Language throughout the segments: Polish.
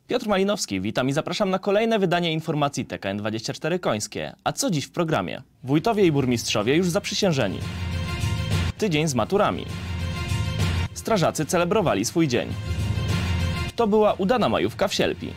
Piotr Malinowski, witam i zapraszam na kolejne wydanie informacji TKN24 Końskie. A co dziś w programie? Wójtowie i burmistrzowie już zaprzysiężeni. Tydzień z maturami. Strażacy celebrowali swój dzień. To była udana majówka w Sielpi.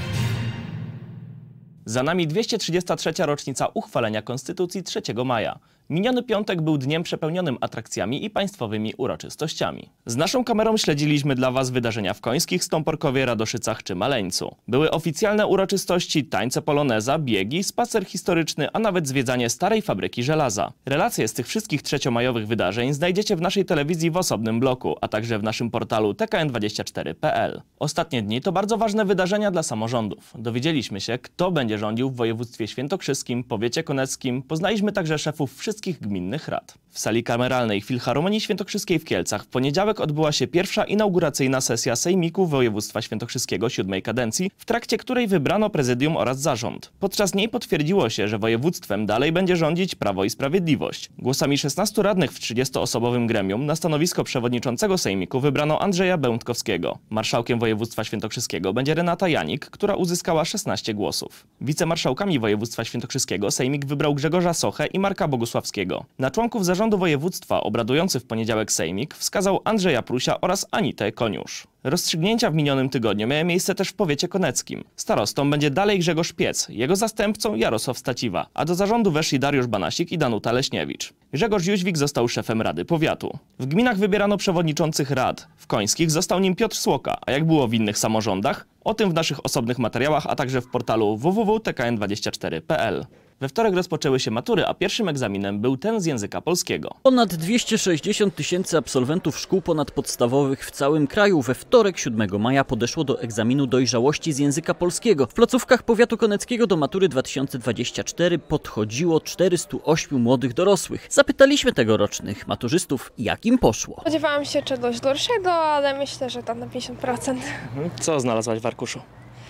Za nami 233. rocznica uchwalenia Konstytucji 3 maja. Miniony piątek był dniem przepełnionym atrakcjami i państwowymi uroczystościami. Z naszą kamerą śledziliśmy dla Was wydarzenia w Końskich, Stąporkowie, Radoszycach czy Maleńcu. Były oficjalne uroczystości, tańce poloneza, biegi, spacer historyczny, a nawet zwiedzanie starej fabryki żelaza. Relacje z tych wszystkich trzeciomajowych wydarzeń znajdziecie w naszej telewizji w osobnym bloku, a także w naszym portalu tkn24.pl. Ostatnie dni to bardzo ważne wydarzenia dla samorządów. Dowiedzieliśmy się, kto będzie rządził w województwie świętokrzyskim, powiecie koneckim. Poznaliśmy także szefów wszystkich gminnych rad. W sali kameralnej Filharmonii Świętokrzyskiej w Kielcach w poniedziałek odbyła się pierwsza inauguracyjna sesja Sejmiku Województwa Świętokrzyskiego 7. kadencji, w trakcie której wybrano prezydium oraz zarząd. Podczas niej potwierdziło się, że województwem dalej będzie rządzić Prawo i Sprawiedliwość. Głosami 16 radnych w 30-osobowym gremium na stanowisko przewodniczącego Sejmiku wybrano Andrzeja Będkowskiego. Marszałkiem województwa świętokrzyskiego będzie Renata Janik, która uzyskała 16 głosów. Wicemarszałkami województwa świętokrzyskiego Sejmik wybrał Grzegorza Sochę i Marka Bogusławskiego. Na członków zarządu województwa obradujący w poniedziałek Sejmik wskazał Andrzeja Prusia oraz Anitę Koniusz. Rozstrzygnięcia w minionym tygodniu miały miejsce też w powiecie koneckim. Starostą będzie dalej Grzegorz Piec, jego zastępcą Jarosław Staciwa, a do zarządu weszli Dariusz Banasik i Danuta Leśniewicz. Grzegorz Jóźwik został szefem Rady Powiatu. W gminach wybierano przewodniczących rad. W Końskich został nim Piotr Słoka, a jak było w innych samorządach? O tym w naszych osobnych materiałach, a także w portalu www.tkn24.pl. We wtorek rozpoczęły się matury, a pierwszym egzaminem był ten z języka polskiego. Ponad 260 000 absolwentów szkół ponadpodstawowych w całym kraju we wtorek 7 maja podeszło do egzaminu dojrzałości z języka polskiego. W placówkach powiatu koneckiego do matury 2024 podchodziło 408 młodych dorosłych. Zapytaliśmy tegorocznych maturzystów, jak im poszło. Spodziewałam się czegoś gorszego, ale myślę, że tam na 50%. Co znalazłaś w arkuszu?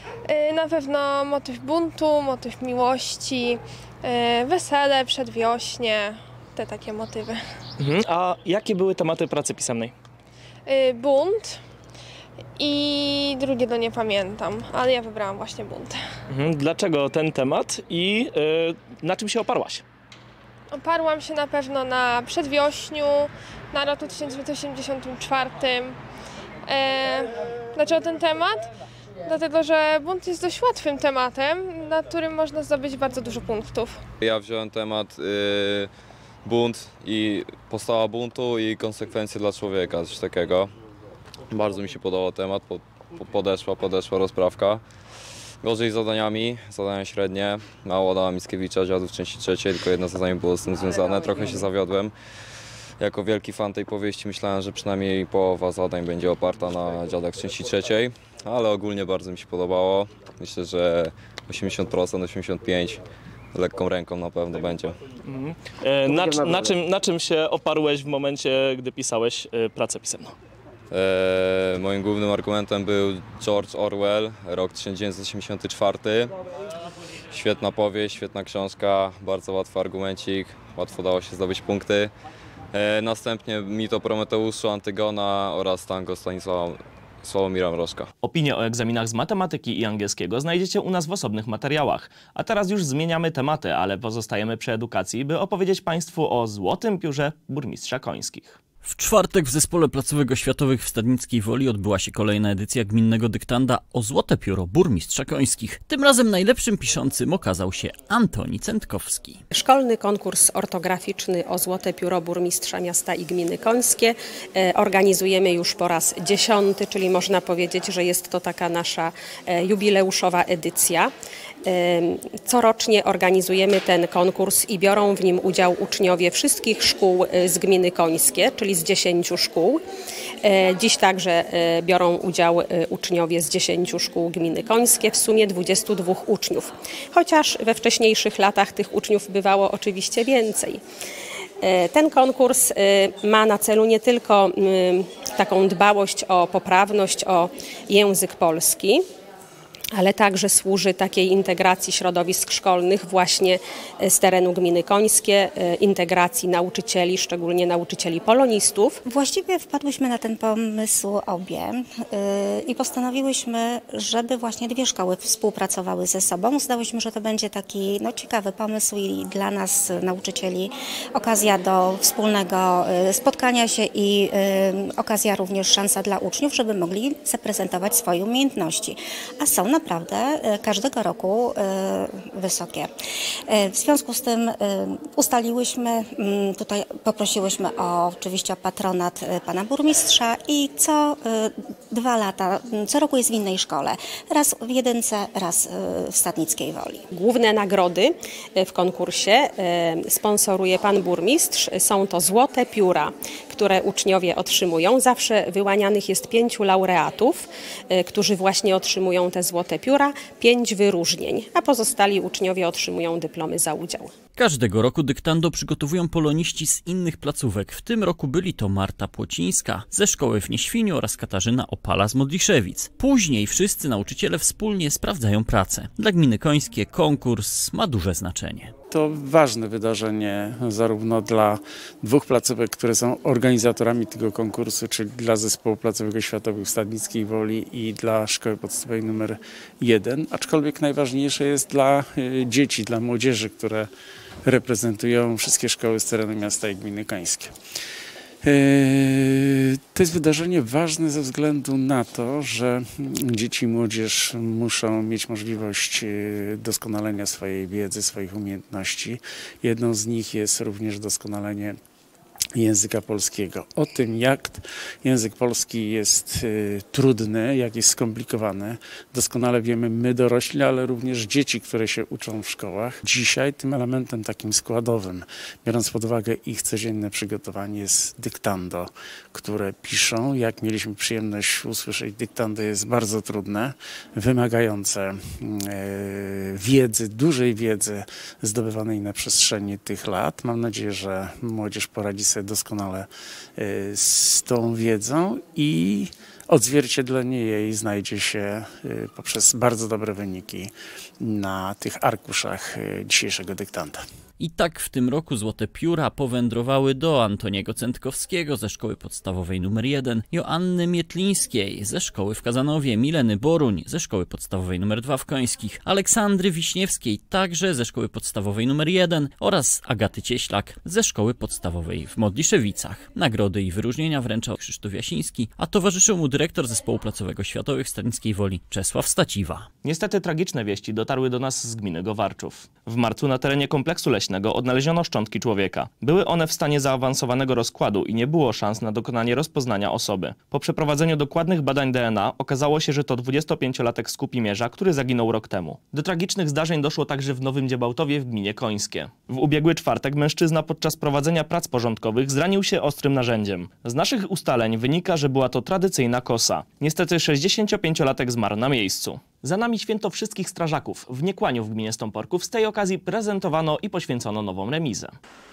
Na pewno motyw buntu, motyw miłości, wesele, przedwiośnie, te takie motywy. A jakie były tematy pracy pisemnej? Bunt i drugie to nie pamiętam, ale ja wybrałam właśnie bunt. Dlaczego ten temat i na czym się oparłaś? Oparłam się na pewno na przedwiośniu, na roku 1984. Dlaczego ten temat? Dlatego, że bunt jest dość łatwym tematem, na którym można zdobyć bardzo dużo punktów. Ja wziąłem temat bunt i postawa buntu i konsekwencje dla człowieka, coś takiego. Bardzo mi się podobał temat, podeszła rozprawka. Gorzej z zadaniami, zadania średnie. Mało dała Mickiewicza, Dziadów części trzeciej, tylko jedno zadanie było z tym związane. Trochę się zawiodłem. Jako wielki fan tej powieści myślałem, że przynajmniej połowa zadań będzie oparta na Dziadach części trzeciej, ale ogólnie bardzo mi się podobało. Myślę, że 80%, 85% lekką ręką na pewno będzie. Na czym się oparłeś w momencie, gdy pisałeś pracę pisemną? Moim głównym argumentem był George Orwell, rok 1984. Świetna powieść, świetna książka, bardzo łatwy argumencik, łatwo dało się zdobyć punkty. Następnie Mit Prometeuszu, Antygona oraz Tango Sławomira Mrożka. Opinie o egzaminach z matematyki i angielskiego znajdziecie u nas w osobnych materiałach. A teraz już zmieniamy tematy, ale pozostajemy przy edukacji, by opowiedzieć Państwu o złotym piórze burmistrza Końskich. W czwartek w Zespole Placówek Oświatowych w Stadnickiej Woli odbyła się kolejna edycja gminnego dyktanda o złote pióro burmistrza Końskich. Tym razem najlepszym piszącym okazał się Antoni Cętkowski. Szkolny konkurs ortograficzny o złote pióro burmistrza miasta i gminy Końskie organizujemy już po raz 10, czyli można powiedzieć, że jest to taka nasza jubileuszowa edycja. Corocznie organizujemy ten konkurs i biorą w nim udział uczniowie wszystkich szkół z gminy Końskie, czyli z 10 szkół. Dziś także biorą udział uczniowie z 10 szkół gminy Końskie, w sumie 22 uczniów. Chociaż we wcześniejszych latach tych uczniów bywało oczywiście więcej. Ten konkurs ma na celu nie tylko taką dbałość o poprawność, o język polski, ale także służy takiej integracji środowisk szkolnych właśnie z terenu gminy Końskie, integracji nauczycieli, szczególnie nauczycieli polonistów. Właściwie wpadłyśmy na ten pomysł obie i postanowiłyśmy, żeby właśnie dwie szkoły współpracowały ze sobą. Uznałyśmy, że to będzie taki ciekawy pomysł i dla nas, nauczycieli, okazja do wspólnego spotkania się i okazja również szansa dla uczniów, żeby mogli zaprezentować swoje umiejętności. A są naprawdę każdego roku wysokie. W związku z tym ustaliłyśmy, tutaj poprosiłyśmy oczywiście o patronat pana burmistrza i co 2 lata, co roku jest w innej szkole. Raz w Jedynce, raz w Stadnickiej Woli. Główne nagrody w konkursie sponsoruje pan burmistrz. Są to złote pióra, które uczniowie otrzymują. Zawsze wyłanianych jest 5 laureatów, którzy właśnie otrzymują te złote pióra, 5 wyróżnień, a pozostali uczniowie otrzymują dyplomy za udział. Każdego roku dyktando przygotowują poloniści z innych placówek. W tym roku byli to Marta Płocińska ze szkoły w Nieświniu oraz Katarzyna Opala z Modliszewic. Później wszyscy nauczyciele wspólnie sprawdzają pracę. Dla gminy Końskie konkurs ma duże znaczenie. To ważne wydarzenie zarówno dla 2 placówek, które są organizatorami tego konkursu, czyli dla Zespołu Placówek Oświatowych w Stadnickiej Woli i dla Szkoły Podstawowej nr 1, aczkolwiek najważniejsze jest dla dzieci, dla młodzieży, które reprezentują wszystkie szkoły z terenu miasta i gminy Końskie. To jest wydarzenie ważne ze względu na to, że dzieci i młodzież muszą mieć możliwość doskonalenia swojej wiedzy, swoich umiejętności. Jedną z nich jest również doskonalenie języka polskiego. O tym, jak język polski jest trudny, jak jest skomplikowany, doskonale wiemy my dorośli, ale również dzieci, które się uczą w szkołach. Dzisiaj tym elementem takim składowym, biorąc pod uwagę ich codzienne przygotowanie, jest dyktando, które piszą. Jak mieliśmy przyjemność usłyszeć, dyktando jest bardzo trudne, wymagające wiedzy, dużej wiedzy zdobywanej na przestrzeni tych lat. Mam nadzieję, że młodzież poradzi sobie doskonale z tą wiedzą i odzwierciedlenie jej znajdzie się poprzez bardzo dobre wyniki na tych arkuszach dzisiejszego dyktanda. I tak w tym roku złote pióra powędrowały do Antoniego Cętkowskiego ze Szkoły Podstawowej nr 1, Joanny Mietlińskiej ze Szkoły w Kazanowie, Mileny Boruń ze Szkoły Podstawowej nr 2 w Końskich, Aleksandry Wiśniewskiej także ze Szkoły Podstawowej nr 1 oraz Agaty Cieślak ze Szkoły Podstawowej w Modliszewicach. Nagrody i wyróżnienia wręczał Krzysztof Jasiński, a towarzyszył mu dyrektor Zespołu Placówek Oświatowych w Stadnickiej Woli Czesław Staciwa. Niestety tragiczne wieści dotarły do nas z gminy Gowarczów. W marcu na terenie kompleksu leśnego odnaleziono szczątki człowieka. Były one w stanie zaawansowanego rozkładu i nie było szans na dokonanie rozpoznania osoby. Po przeprowadzeniu dokładnych badań DNA okazało się, że to 25-latek z Kupimierza, który zaginął rok temu. Do tragicznych zdarzeń doszło także w Nowym Dziebałtowie w gminie Końskie. W ubiegły czwartek mężczyzna podczas prowadzenia prac porządkowych zranił się ostrym narzędziem. Z naszych ustaleń wynika, że była to tradycyjna kosa. Niestety 65-latek zmarł na miejscu. Za nami święto wszystkich strażaków. W Niekłaniu w gminie Stąporków z tej okazji prezentowano i poświęcono nową remizę.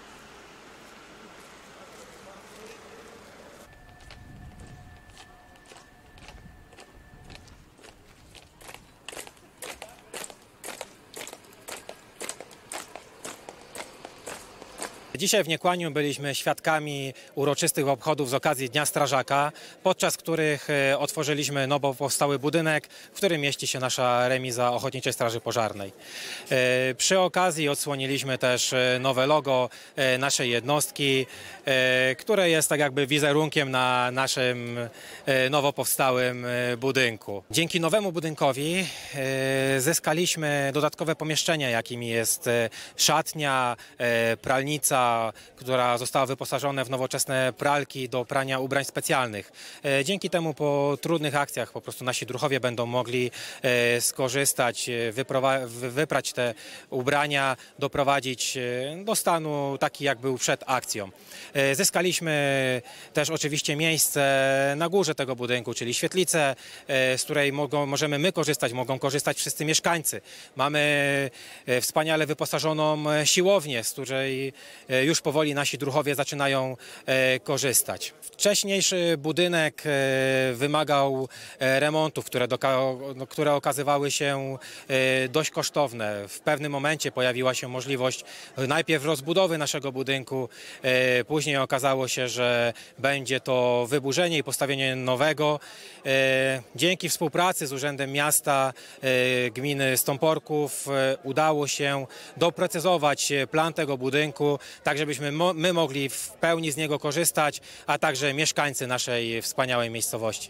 Dzisiaj w Niekłaniu byliśmy świadkami uroczystych obchodów z okazji Dnia Strażaka, podczas których otworzyliśmy nowo powstały budynek, w którym mieści się nasza remiza Ochotniczej Straży Pożarnej. Przy okazji odsłoniliśmy też nowe logo naszej jednostki, które jest tak jakby wizerunkiem na naszym nowo powstałym budynku. Dzięki nowemu budynkowi zyskaliśmy dodatkowe pomieszczenia, jakimi jest szatnia, pralnica, która została wyposażona w nowoczesne pralki do prania ubrań specjalnych. Dzięki temu po trudnych akcjach po prostu nasi druhowie będą mogli skorzystać, wyprać te ubrania, doprowadzić do stanu taki, jak był przed akcją. Zyskaliśmy też oczywiście miejsce na górze tego budynku, czyli świetlicę, z której możemy my korzystać, mogą korzystać wszyscy mieszkańcy. Mamy wspaniale wyposażoną siłownię, z której już powoli nasi druhowie zaczynają korzystać. Wcześniejszy budynek wymagał remontów, które okazywały się dość kosztowne. W pewnym momencie pojawiła się możliwość najpierw rozbudowy naszego budynku, później okazało się, że będzie to wyburzenie i postawienie nowego. Dzięki współpracy z Urzędem Miasta Gminy Stąporków udało się doprecyzować plan tego budynku, tak żebyśmy my mogli w pełni z niego korzystać, a także mieszkańcy naszej wspaniałej miejscowości.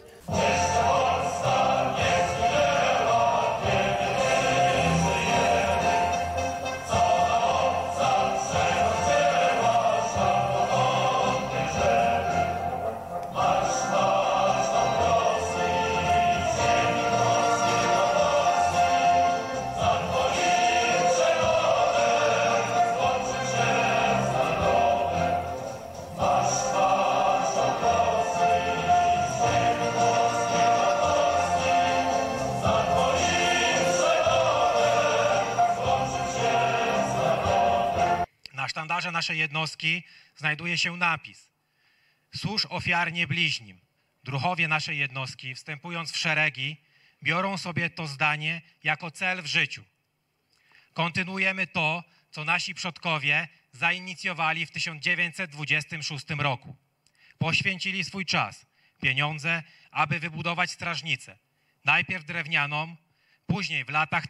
Na sztandarze naszej jednostki znajduje się napis: służ ofiarnie bliźnim. Druhowie naszej jednostki, wstępując w szeregi, biorą sobie to zdanie jako cel w życiu. Kontynuujemy to, co nasi przodkowie zainicjowali w 1926 roku. Poświęcili swój czas, pieniądze, aby wybudować strażnicę. Najpierw drewnianą, później w latach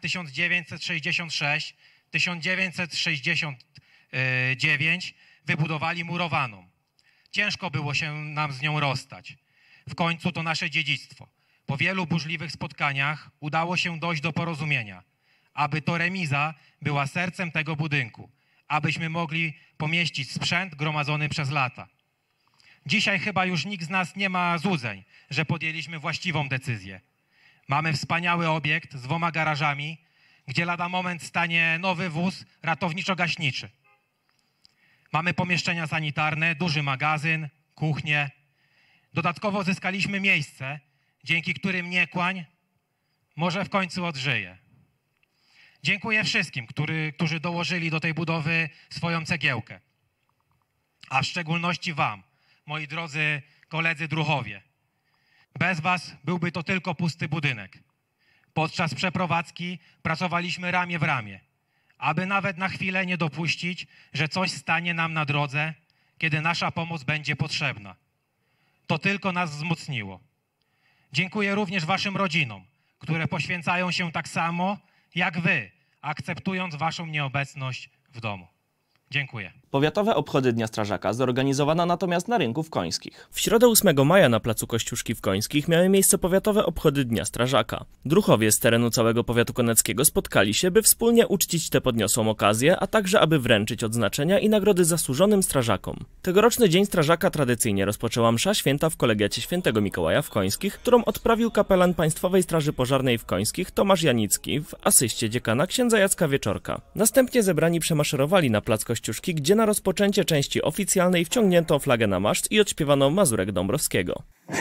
1966-1969 wybudowali murowaną. Ciężko było się nam z nią rozstać. W końcu to nasze dziedzictwo. Po wielu burzliwych spotkaniach udało się dojść do porozumienia, aby to remiza była sercem tego budynku, abyśmy mogli pomieścić sprzęt gromadzony przez lata. Dzisiaj chyba już nikt z nas nie ma złudzeń, że podjęliśmy właściwą decyzję. Mamy wspaniały obiekt z 2 garażami, gdzie lada moment stanie nowy wóz ratowniczo-gaśniczy. Mamy pomieszczenia sanitarne, duży magazyn, kuchnię. Dodatkowo zyskaliśmy miejsce, dzięki którym Niekłań może w końcu odżyje. Dziękuję wszystkim, którzy dołożyli do tej budowy swoją cegiełkę. A w szczególności wam, moi drodzy koledzy druhowie. Bez was byłby to tylko pusty budynek. Podczas przeprowadzki pracowaliśmy ramię w ramię, aby nawet na chwilę nie dopuścić, że coś stanie nam na drodze, kiedy nasza pomoc będzie potrzebna. To tylko nas wzmocniło. Dziękuję również waszym rodzinom, które poświęcają się tak samo jak wy, akceptując waszą nieobecność w domu. Dziękuję. Powiatowe obchody Dnia Strażaka zorganizowano natomiast na Rynku w Końskich. W środę 8 maja na placu Kościuszki w Końskich miały miejsce powiatowe obchody Dnia Strażaka. Druhowie z terenu całego powiatu koneckiego spotkali się, by wspólnie uczcić tę podniosłą okazję, a także aby wręczyć odznaczenia i nagrody zasłużonym strażakom. Tegoroczny Dzień Strażaka tradycyjnie rozpoczęła msza święta w kolegiacie Świętego Mikołaja w Końskich, którą odprawił kapelan Państwowej Straży Pożarnej w Końskich Tomasz Janicki w asyście dziekana księdza Jacka Wieczorka. Następnie zebrani przemaszerowali na plac Kościuszki, gdzie na rozpoczęcie części oficjalnej wciągnięto flagę na maszt i odśpiewano Mazurek Dąbrowskiego.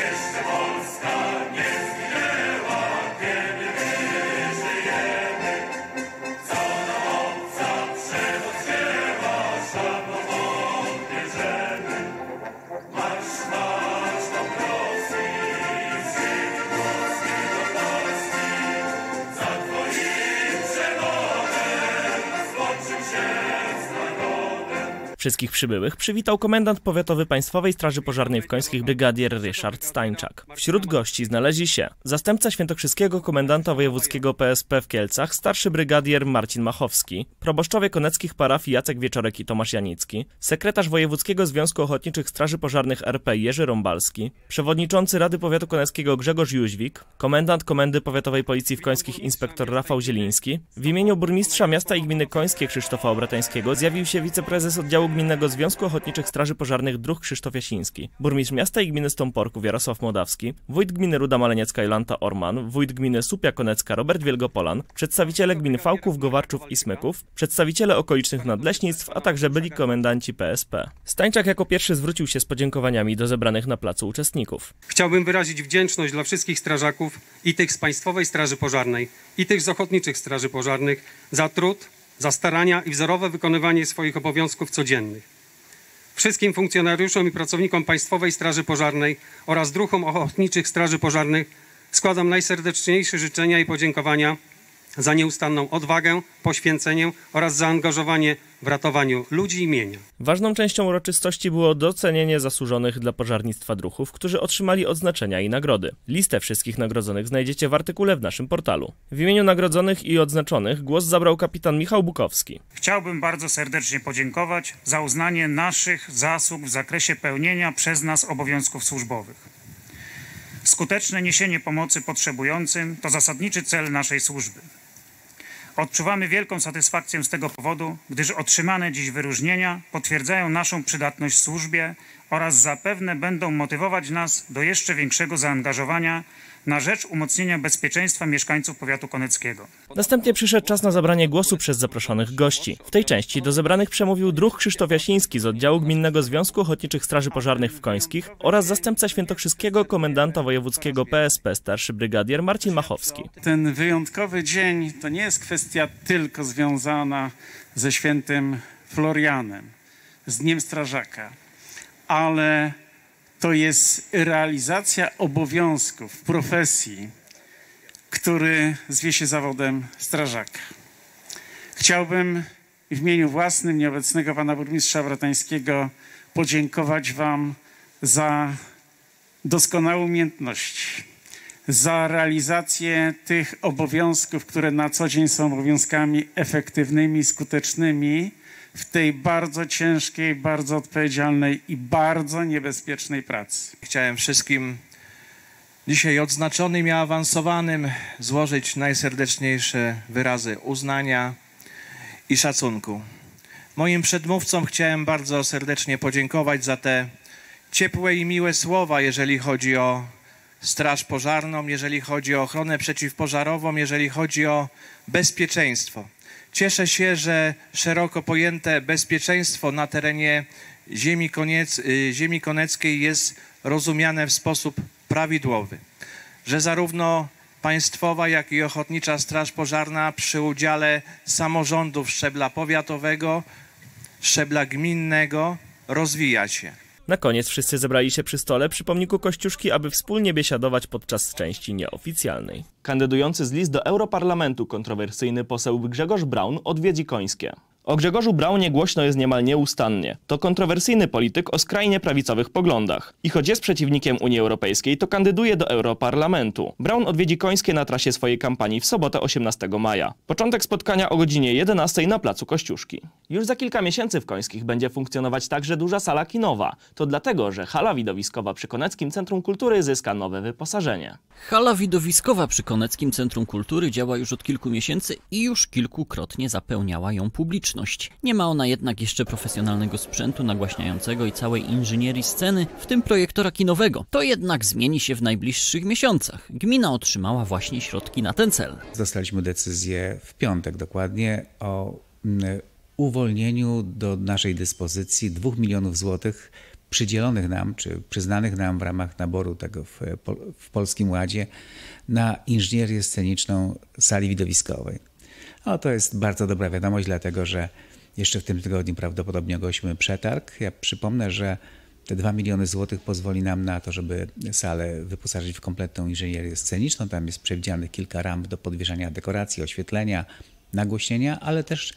Wszystkich przybyłych przywitał komendant powiatowy Państwowej Straży Pożarnej w Końskich brygadier Ryszard Stańczak. Wśród gości znaleźli się zastępca świętokrzyskiego komendanta wojewódzkiego PSP w Kielcach, starszy brygadier Marcin Machowski, proboszczowie koneckich parafii Jacek Wieczorek i Tomasz Janicki, sekretarz Wojewódzkiego Związku Ochotniczych Straży Pożarnych RP Jerzy Rąbalski, przewodniczący Rady Powiatu Koneckiego Grzegorz Jóźwik, komendant Komendy Powiatowej Policji w Końskich inspektor Rafał Zieliński. W imieniu burmistrza miasta i gminy Końskie Krzysztofa Obratańskiego zjawił się wiceprezes oddziału Gminnego Związku Ochotniczych Straży Pożarnych Druh Krzysztof Jasiński, burmistrz miasta i gminy Stąporków Jarosław Mołdawski, wójt gminy Ruda Maleniecka Jolanta Orman, wójt gminy Słupia Konecka Robert Wielgopolan, przedstawiciele gmin Fałków, Gowarczów i Smyków, przedstawiciele okolicznych nadleśnictw, a także byli komendanci PSP. Stańczak jako pierwszy zwrócił się z podziękowaniami do zebranych na placu uczestników. Chciałbym wyrazić wdzięczność dla wszystkich strażaków i tych z Państwowej Straży Pożarnej, i tych z Ochotniczych Straży Pożarnych za trud, za starania i wzorowe wykonywanie swoich obowiązków codziennych. wszystkim funkcjonariuszom i pracownikom Państwowej Straży Pożarnej oraz druhom ochotniczych straży pożarnych składam najserdeczniejsze życzenia i podziękowania za nieustanną odwagę, poświęcenie oraz zaangażowanie w ratowaniu ludzi i mienia. Ważną częścią uroczystości było docenienie zasłużonych dla pożarnictwa druhów, którzy otrzymali odznaczenia i nagrody. Listę wszystkich nagrodzonych znajdziecie w artykule w naszym portalu. W imieniu nagrodzonych i odznaczonych głos zabrał kapitan Michał Bukowski. Chciałbym bardzo serdecznie podziękować za uznanie naszych zasług w zakresie pełnienia przez nas obowiązków służbowych. Skuteczne niesienie pomocy potrzebującym to zasadniczy cel naszej służby. Odczuwamy wielką satysfakcję z tego powodu, gdyż otrzymane dziś wyróżnienia potwierdzają naszą przydatność w służbie oraz zapewne będą motywować nas do jeszcze większego zaangażowania na rzecz umocnienia bezpieczeństwa mieszkańców powiatu koneckiego. Następnie przyszedł czas na zabranie głosu przez zaproszonych gości. W tej części do zebranych przemówił druh Krzysztof Jasiński z oddziału Gminnego Związku Ochotniczych Straży Pożarnych w Końskich oraz zastępca świętokrzyskiego komendanta wojewódzkiego PSP starszy brygadier Marcin Machowski. Ten wyjątkowy dzień to nie jest kwestia tylko związana ze świętym Florianem, z Dniem Strażaka, ale to jest realizacja obowiązków w profesji, który zwie się zawodem strażaka. Chciałbym w imieniu własnym nieobecnego pana burmistrza Bratańskiego podziękować wam za doskonałe umiejętności, za realizację tych obowiązków, które na co dzień są obowiązkami efektywnymi, skutecznymi w tej bardzo ciężkiej, bardzo odpowiedzialnej i bardzo niebezpiecznej pracy. Chciałem wszystkim dzisiaj odznaczonym i awansowanym złożyć najserdeczniejsze wyrazy uznania i szacunku. Moim przedmówcom chciałem bardzo serdecznie podziękować za te ciepłe i miłe słowa, jeżeli chodzi o Straż Pożarną, jeżeli chodzi o ochronę przeciwpożarową, jeżeli chodzi o bezpieczeństwo. Cieszę się, że szeroko pojęte bezpieczeństwo na terenie ziemi koneckiej jest rozumiane w sposób prawidłowy, że zarówno państwowa, jak i ochotnicza straż pożarna przy udziale samorządów szczebla powiatowego, szczebla gminnego rozwija się. Na koniec wszyscy zebrali się przy stole przy pomniku Kościuszki, aby wspólnie biesiadować podczas części nieoficjalnej. Kandydujący z list do Europarlamentu kontrowersyjny poseł Grzegorz Braun odwiedzi Końskie. O Grzegorzu Braunie głośno jest niemal nieustannie. To kontrowersyjny polityk o skrajnie prawicowych poglądach. I choć jest przeciwnikiem Unii Europejskiej, to kandyduje do Europarlamentu. Braun odwiedzi Końskie na trasie swojej kampanii w sobotę 18 maja. Początek spotkania o godzinie 11 na placu Kościuszki. Już za kilka miesięcy w Końskich będzie funkcjonować także duża sala kinowa. To dlatego, że hala widowiskowa przy Koneckim Centrum Kultury zyska nowe wyposażenie. Hala widowiskowa przy Koneckim Centrum Kultury działa już od kilku miesięcy i już kilkukrotnie zapełniała ją publiczność. Nie ma ona jednak jeszcze profesjonalnego sprzętu nagłaśniającego i całej inżynierii sceny, w tym projektora kinowego. To jednak zmieni się w najbliższych miesiącach. Gmina otrzymała właśnie środki na ten cel. Dostaliśmy decyzję w piątek dokładnie o uwolnieniu do naszej dyspozycji 2 milionów złotych przydzielonych nam, czy przyznanych nam w ramach naboru tego w Polskim Ładzie na inżynierię sceniczną sali widowiskowej. No, to jest bardzo dobra wiadomość, dlatego że jeszcze w tym tygodniu prawdopodobnie ogłosimy przetarg. Ja przypomnę, że te 2 miliony złotych pozwoli nam na to, żeby salę wyposażyć w kompletną inżynierię sceniczną. Tam jest przewidzianych kilka ramp do podwieszania dekoracji, oświetlenia, nagłośnienia, ale też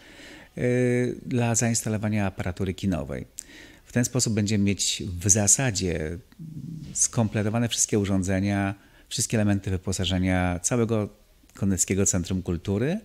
dla zainstalowania aparatury kinowej. W ten sposób będziemy mieć w zasadzie skompletowane wszystkie urządzenia, wszystkie elementy wyposażenia całego Koneckiego Centrum Kultury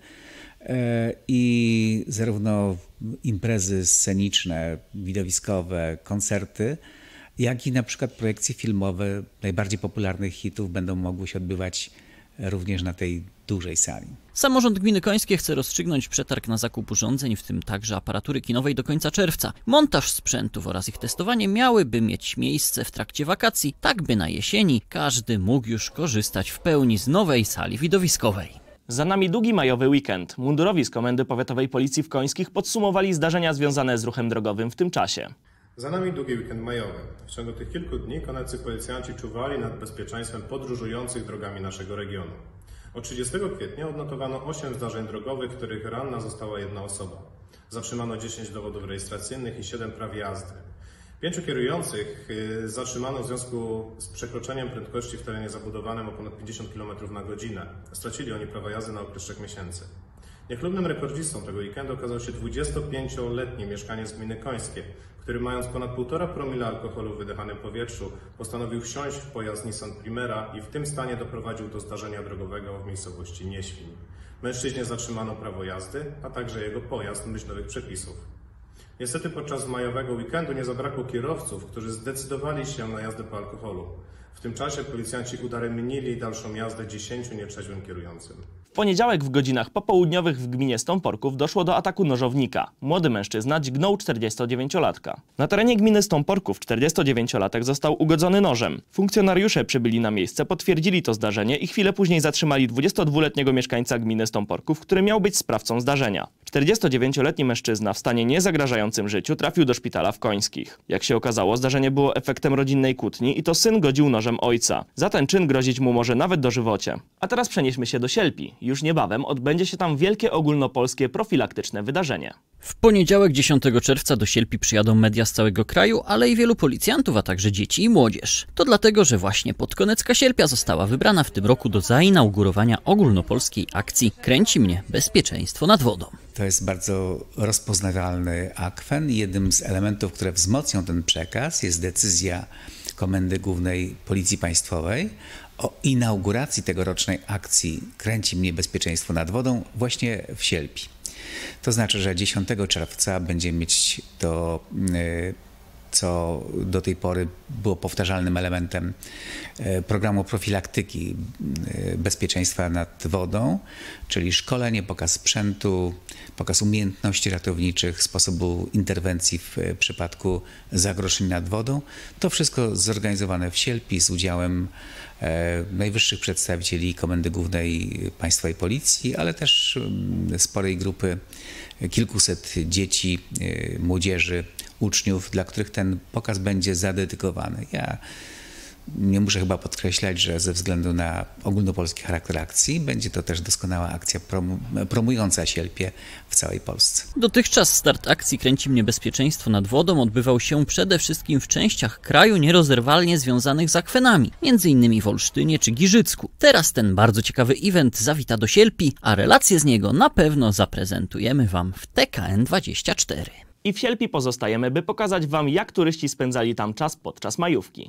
i zarówno imprezy sceniczne, widowiskowe, koncerty, jak i na przykład projekcje filmowe najbardziej popularnych hitów będą mogły się odbywać również na tej dużej sali. Samorząd Gminy Końskie chce rozstrzygnąć przetarg na zakup urządzeń, w tym także aparatury kinowej do końca czerwca. Montaż sprzętów oraz ich testowanie miałyby mieć miejsce w trakcie wakacji, tak by na jesieni każdy mógł już korzystać w pełni z nowej sali widowiskowej. Za nami długi majowy weekend. Mundurowi z Komendy Powiatowej Policji w Końskich podsumowali zdarzenia związane z ruchem drogowym w tym czasie. Za nami długi weekend majowy. W ciągu tych kilku dni koneccy policjanci czuwali nad bezpieczeństwem podróżujących drogami naszego regionu. Od 30 kwietnia odnotowano 8 zdarzeń drogowych, w których ranna została 1 osoba. Zatrzymano 10 dowodów rejestracyjnych i 7 praw jazdy. 5 kierujących zatrzymano w związku z przekroczeniem prędkości w terenie zabudowanym o ponad 50 km na godzinę. Stracili oni prawo jazdy na okres 3 miesięcy. Niechlubnym rekordzistą tego weekendu okazał się 25-letni mieszkaniec gminy Końskie, który mając ponad 1,5 promila alkoholu w wydychanym powietrzu postanowił wsiąść w pojazd Nissan Primera i w tym stanie doprowadził do zdarzenia drogowego w miejscowości Nieświn. Mężczyźnie zatrzymano prawo jazdy, a także jego pojazd w myśl nowych przepisów. Niestety podczas majowego weekendu nie zabrakło kierowców, którzy zdecydowali się na jazdę po alkoholu. W tym czasie policjanci udaremnili dalszą jazdę 10 nietrzeźwym kierującym. W poniedziałek w godzinach popołudniowych w gminie Stąporków doszło do ataku nożownika. Młody mężczyzna dźgnął 49-latka. Na terenie gminy Stąporków 49-latek został ugodzony nożem. Funkcjonariusze przybyli na miejsce, potwierdzili to zdarzenie i chwilę później zatrzymali 22-letniego mieszkańca gminy Stąporków, który miał być sprawcą zdarzenia. 49-letni mężczyzna w stanie niezagrażającym życiu trafił do szpitala w Końskich. Jak się okazało, zdarzenie było efektem rodzinnej kłótni i to syn godził nożem ojca. Za ten czyn grozić mu może nawet dożywocie. A teraz przenieśmy się do Sielpi. Już niebawem odbędzie się tam wielkie ogólnopolskie profilaktyczne wydarzenie. W poniedziałek 10 czerwca do Sielpi przyjadą media z całego kraju, ale i wielu policjantów, a także dzieci i młodzież. To dlatego, że właśnie Podkonecka Sielpia została wybrana w tym roku do zainaugurowania ogólnopolskiej akcji Kręci mnie bezpieczeństwo nad wodą. To jest bardzo rozpoznawalny akwen. Jednym z elementów, które wzmocnią ten przekaz, jest decyzja Komendy Głównej Policji Państwowej o inauguracji tegorocznej akcji Kręci mnie bezpieczeństwo nad wodą właśnie w Sielpi. To znaczy, że 10 czerwca będziemy mieć to, co do tej pory było powtarzalnym elementem programu profilaktyki bezpieczeństwa nad wodą, czyli szkolenie, pokaz sprzętu, pokaz umiejętności ratowniczych, sposobu interwencji w przypadku zagrożeń nad wodą. To wszystko zorganizowane w Sielpi z udziałem najwyższych przedstawicieli Komendy Głównej Państwowej Policji, ale też sporej grupy kilkuset dzieci, młodzieży, uczniów, dla których ten pokaz będzie zadedykowany. Ja nie muszę chyba podkreślać, że ze względu na ogólnopolski charakter akcji będzie to też doskonała akcja promująca Sielpię w całej Polsce. Dotychczas start akcji Kręci mnie bezpieczeństwo nad wodą odbywał się przede wszystkim w częściach kraju nierozerwalnie związanych z akwenami, m.in. w Olsztynie czy Giżycku. Teraz ten bardzo ciekawy event zawita do Sielpi, a relacje z niego na pewno zaprezentujemy Wam w TKN24. I w Sielpi pozostajemy, by pokazać Wam, jak turyści spędzali tam czas podczas majówki.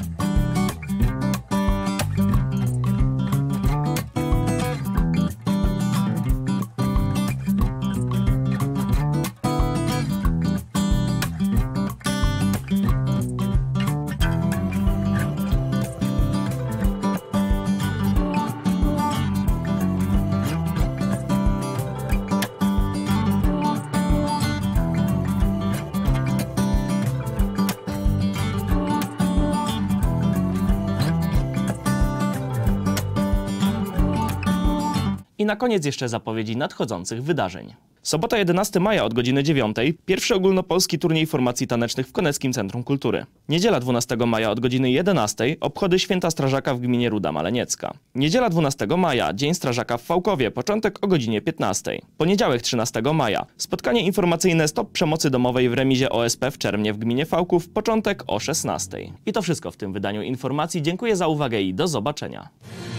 I na koniec jeszcze zapowiedzi nadchodzących wydarzeń. Sobota 11 maja od godziny 9 pierwszy ogólnopolski turniej formacji tanecznych w Koneckim Centrum Kultury. Niedziela 12 maja od godziny 11 obchody Święta Strażaka w gminie Ruda Maleniecka. Niedziela 12 maja Dzień Strażaka w Fałkowie, początek o godzinie 15. Poniedziałek 13 maja spotkanie informacyjne Stop Przemocy Domowej w remizie OSP w Czermnie w gminie Fałków, początek o 16. I to wszystko w tym wydaniu informacji. Dziękuję za uwagę i do zobaczenia.